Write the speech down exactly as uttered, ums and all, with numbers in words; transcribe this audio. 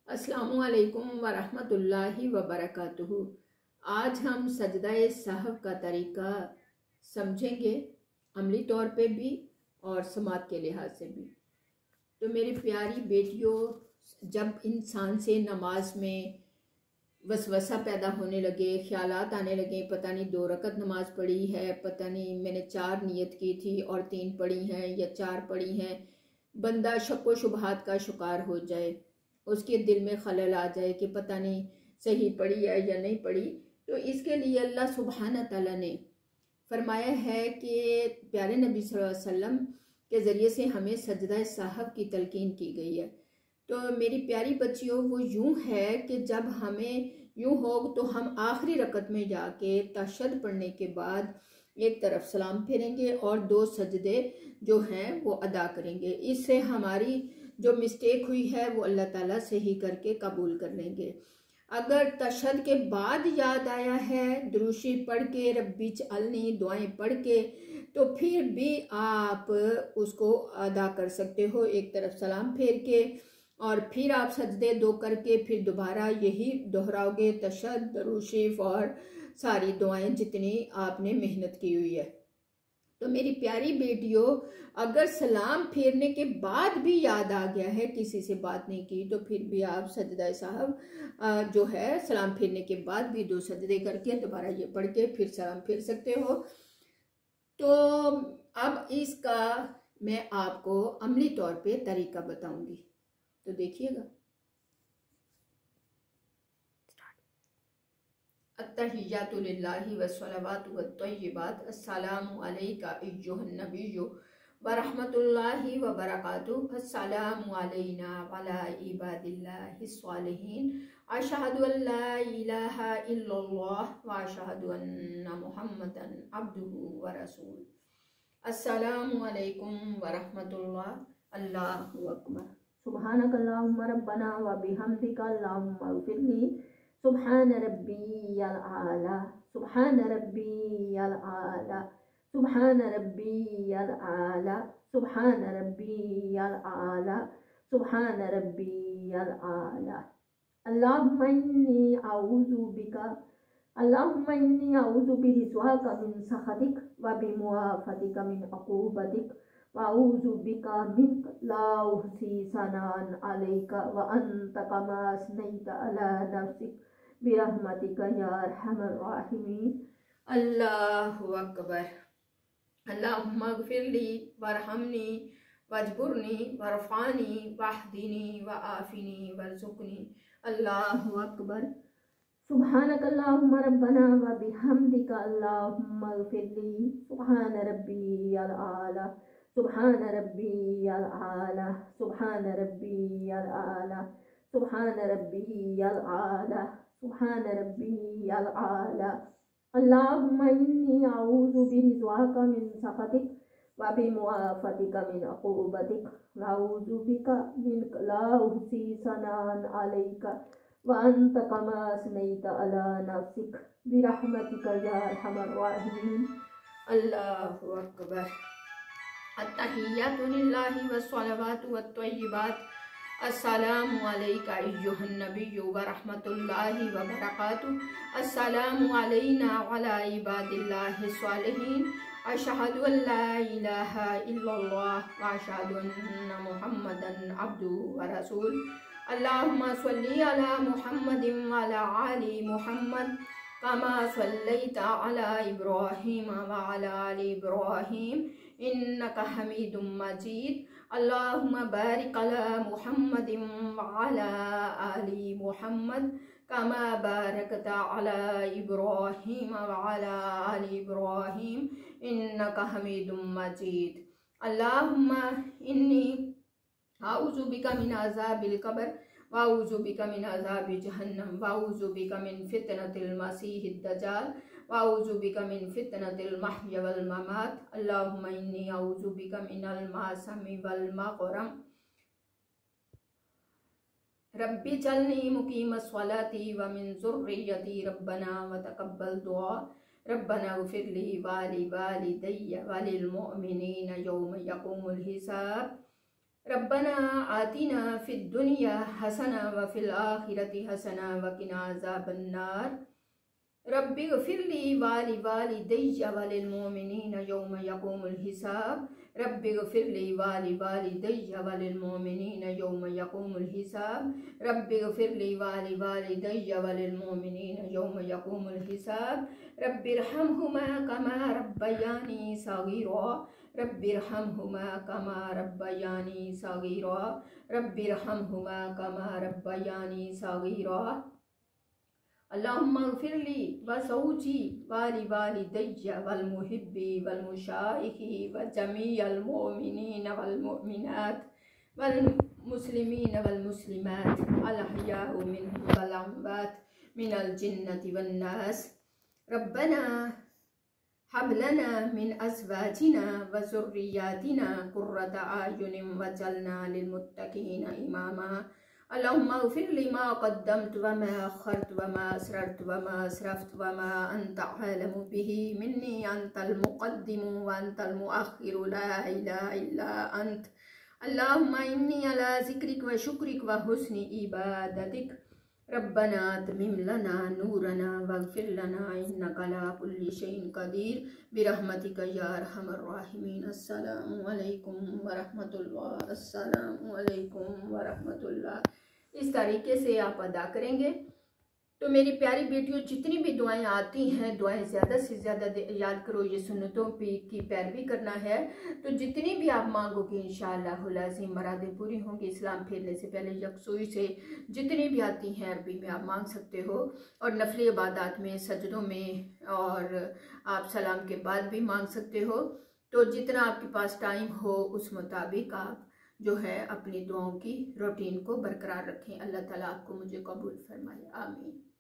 अस्सलामुअलैकुम वरहमतुल्लाहि वबरकातुहू। आज हम सजदा सहव का तरीका समझेंगे, अमली तौर पे भी और समात के लिहाज से भी। तो मेरी प्यारी बेटियों, जब इंसान से नमाज में वसवसा पैदा होने लगे, ख्यालात आने लगे, पता नहीं दो रकत नमाज पढ़ी है, पता नहीं मैंने चार नियत की थी और तीन पढ़ी हैं या चार पढ़ी हैं, बंदा शक व शुबहात का शिकार हो जाए, उसके दिल में खलल आ जाए कि पता नहीं सही पढ़ी है या नहीं पढ़ी। तो इसके लिए अल्लाह सुब्हाना तआला ने फरमाया है कि प्यारे नबी सल्लल्लाहु अलैहि वसल्लम के ज़रिए से हमें सजदा साहब की तलकीन की गई है। तो मेरी प्यारी बच्चियों, वो यूं है कि जब हमें यूं हो तो हम आखिरी रकत में जाके तशहद पढ़ने के बाद एक तरफ सलाम फेरेंगे और दो सजदे जो हैं वो अदा करेंगे। इससे हमारी जो मिस्टेक हुई है वो अल्लाह ताला सही करके कबूल कर लेंगे। अगर तशहद के बाद याद आया है दुरूशी पढ़ के, रब्बी चअलनी दुआएं पढ़ के, तो फिर भी आप उसको अदा कर सकते हो, एक तरफ सलाम फेर के और फिर आप सजदे दो करके फिर दोबारा यही दोहराओगे, तशहद, दुरूद शरीफ और सारी दुआएं जितनी आपने मेहनत की हुई है। तो मेरी प्यारी बेटियों, अगर सलाम फेरने के बाद भी याद आ गया है, किसी से बात नहीं की, तो फिर भी आप सजदा साहब जो है सलाम फेरने के बाद भी दो सजदे करके दोबारा ये पढ़ के फिर सलाम फेर सकते हो। तो अब इसका मैं आपको अमली तौर पे तरीका बताऊंगी, तो देखिएगा। अत्तहिय्यातु लिल्लाहि वस्सलावातु वत्तय्यिबात, अस्सलामु अलैका अय्युहन नबिय्यु व रहमतुल्लाहि व बरकातुहू, अस्सलामु अलैना व अला इबादिल्लाहिस सालिहीन, अशहदु अल्ला इलाहा इल्लल्लाह व अशहदु अन्ना मुहम्मदन अब्दुहु व रसूलुहू। अस्सलामु अलैकुम व रहमतुल्लाह। अल्लाहु अकबर। सुब्हानकल्लाहुम्मा रब्बना व बिहम्दिका अल्लाहुम्मा इग़फिरली। सुब्हान रब्बियल आला, सुब्हान रब्बियल आला, सुब्हान रब्बियल आला, सुब्हान रब्बियल आला, सुब्हान रब्बियल आला। अल्लाहुम्मा इन्नी अऊज़ु बिका, अल्लाहुम्मा इन्नी अऊज़ु बिरिज़्वाका मिन सख़तिक व बिमुआफ़ातिका मिन अक़ूबतिक व अऊज़ु बिका मिनक ला उहसी सनान अलैका व अंत कमा असनैता अला नफ्सिक बिरहमतिका या अरहमर राहिमीन। अल्लाहु अकबर। अल्लाहुम्मा इग़फिरली वरहमनी वजबुरनी वरफ़ानी वहदिनी व आफ़िनी वरज़ुक़नी। अल्लाहु अकबर। सुब्हानकल्लाहुम्मा रब्बना व बिहम्दिका अल्लाहुम्मा इग़फिरली। सुब्हान रब्बियल आला, सुब्हान रब्बियल आला, सुब्हान रब्बियल आला, सुब्हान रब्बियल आला, सुब्हान रब्बियल आला। अल्लाहुम्मा इन्नी अऊज़ु बिरिज़्वाका मिन सख़तिक व बिमुआफ़ातिका मिन अक़ूबतिक व अऊज़ु बिका मिनक ला उहसी सनान अलैका व अंत कमा असनैता अला नफ्सिक बिरहमतिका या अरहमर राहिमीन। अल्लाहु अकबर। अत्तहिय्यातु लिल्लाहि वस्सलावातु वत्तय्यिबात, अस्सलामु अलैका अय्युहन नबिय्यु व रहमतुल्लाहि व बरकातुहू, अस्सलामु अलैना व अला इबादिल्लाहिस सालिहीन, अशहदु अल्ला इलाहा इल्लल्लाह व अशहदु अन्ना मुहम्मदन अब्दुहु व रसूलुहू। अल्लाहुम्मा सल्लि अला मुहम्मदिन व अला आलि मुहम्मद कमा सल्लैता अला इब्राहीम व अला आलि इब्राहीम इन्नका हमीदुम मजीद। अल्लाहुम्मा बारिक अला मुहम्मदिन व अला आलि मुहम्मद कमा बारकता अला इब्राहीम व अला आलि इब्राहीम इन्नका हमीदुम मजीद। अल्लाहुम्मा इन्नी अऊज़ु बिका मिन अज़ाबिल क़ब्र व अऊज़ु बिका मिन अज़ाबि जहन्नम व अऊज़ु बिका मिन फितनतिल मसीहिद दज्जाल व अऊज़ु बिका मिन फितनतिल महया वल ममात। अल्लाहुम्मा इन्नी अऊज़ु बिका मिनल मासमी वल मग़रम। रब्बी चलनी मुकीमस सलाती व मिन ज़ुर्रियती रब्बना व तक़ब्बल दुआ। रब्बना इग़फिरली व लिवालिदैया व लिल मुअमिनीना यौम यक़ूमुल हिसाब। रब्बना आतिना फिद दुनिया हसना व फिल आखिरति हसना व किना अज़ाबन्नार। रब्बिग़फिरली वालि वालिदैया वलिल मोमिनीना यौम यक़ूमुल हिसाब। रब्बिग़फिरली वालि वालिदैया वलिल मोमिनीना यौम यक़ूमुल हिसाब। रब्बिग़फिरली वालि वालिदैया वलिल मोमिनीना यौम यक़ूमुल हिसाब। रब्बिरहमहुमा कमा रब्बयानी सगीरा। रब्बिरहमहुमा कमा रब्बयानी सगीरा। रब्बिरहमहुमा कमा रब्बयानी सगीरा। अल्लाहुम्मा ग़फिरली व ज़ौजी वालि वालिदैया वल मुहिब्बी वल मुशाइखी व जमीअल मोमिनीन वल मोमिनात वल मुस्लिमीन वल मुस्लिमात अल अहयाउ मिनहुम वल अम्वात मिनल जिन्नति वन नास। रब्बना हब लना मिन अज़वाजिना व ज़ुर्रिय्यातिना क़ुर्रता अयुनिन वजअलना लिल मुत्तक़ीना इमामा। अल्लाहुम्मा ग़फिरली मा क़द्दमतु व मा अख़्ख़रतु व मा असररतु व मा असरफ़्तु व मा अंत अअलमु बिही मिन्नी अंतल मुक़द्दिमु व अंतल मुअख़्ख़िरु ला इलाहा इल्ला अंत। अल्लाहुम्मा इन्नी अला ज़िक्रिक व शुक्रिक व हुस्नि इबादतिक। रब्बना अत्मिम लना नूरना वग़फ़िर लना इन्नका अला कुल्लि शैइन क़दीर बिरहमतिका या अरहमर राहिमीन। अस्सलामु अलैकुम व रहमतुल्लाह। अस्सलामु अलैकुम व रहमतुल्लाह। इस तरीके से आप अदा करेंगे तो मेरी प्यारी बेटियों, जितनी भी दुआएं आती हैं, दुआएं ज़्यादा से ज़्यादा याद करो। ये सुन्नतों पे की पैरवी करना है तो जितनी भी आप मांगोगे इंशाअल्लाहुल अज़ीम मुरादें पूरी होंगी। इस्लाम फेरने से पहले यकसुई से जितनी भी आती हैं अरबी में आप मांग सकते हो, और नफली इबादत में, सजदों में, और आप सलाम के बाद भी मांग सकते हो। तो जितना आपके पास टाइम हो उस मुताबिक आप जो है अपनी दुआओं की रूटीन को बरकरार रखें। अल्लाह ताला आपको मुझे कबूल फरमाए। आमीन।